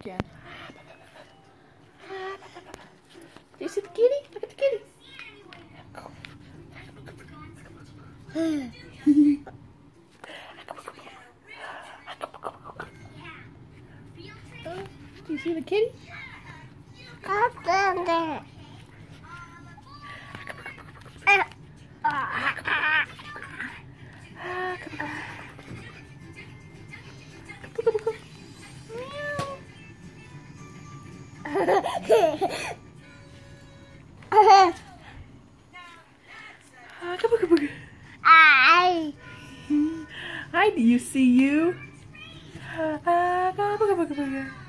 Again. Do you see the kitty? Look at the kitty. Do you see the kitty? Up there. Hi, do you see you?